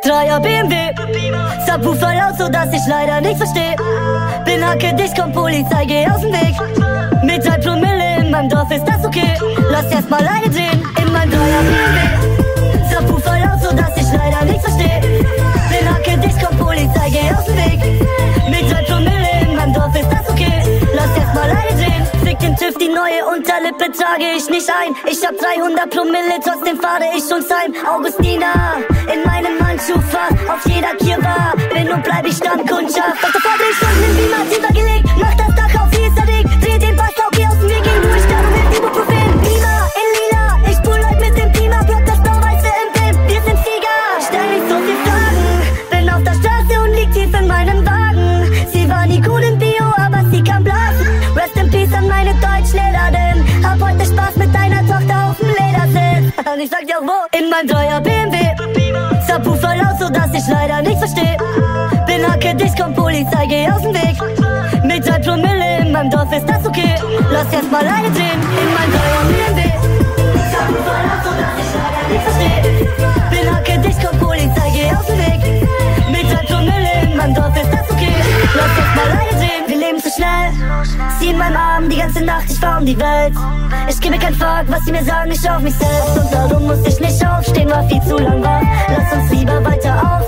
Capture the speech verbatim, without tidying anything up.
Dreier B M W, Subwoofer laut, so dass ich leider nichts versteh. Bin hacke dich, komm Polizei, geh aus dem Weg. Mit drei Promille in meinem Dorf ist das okay. Lass erst mal Leine drehen in meinem Dreier B M W, Subwoofer laut, so dass ich leider nichts versteh. Bin hacke dich, komm Polizei, geh aus dem Weg. Mit drei Promille in meinem Dorf ist das okay. Lass erst mal Leine drehen. Fick den TÜV, die neue Unterlippe trage ich nicht ein. Ich hab dreihundert Promille, trotzdem fahre ich schon heim. Augustina, in meinem Handschuhfach, auf jeder Kirwa bin und bleib ich Stammkundschaft. Doch davor dreh ich Stunden in Beamer tiefer gelegt. Mach das Dach auf, hier ist der Weg. Dreh den Bass auf, geh aus dem Weg, geh durch, sterbe mit Ibuprofen. Beamer in lila, ich spul heute mit dem Beamer, block das Blau-Weiße im Film, wir sind Sieger. Stell nicht so viel Fragen, bin auf der Straße und lieg tief in meinem Wagen. Sie war nie gut in Bio, aber sie kann blasen. Rest in Peace an meine Deutschlehrerin. Hab heute Spaß mit deiner Tochter auf dem Ledersitz. Und ich sag dir auch wo, in meinem Dreier B M W, Subwoofer laut, so dass ich leider nichts versteh. Bin hacke dich, komm Polizei, geh aus dem Weg. Mit drei Promille in meinem Dorf ist das okay. Lass erst mal Leine drehen in meinem Dreier B M W, Subwoofer laut, so dass ich leider nichts versteh. Bin hacke dich, komm Polizei, geh aus dem Weg. Mit drei Promille in meinem Dorf ist das okay. Lass erst mal Leine drehen, wir leben zu schnell. Sie in meinem Arm die ganze Nacht, ich fahr um die Welt. Ich gebe kein Fuck, was sie mir sagen, ich auf mich selbst. Und darum muss ich nicht aufstehen, war viel zu lang wach. Lass uns lieber weiter auf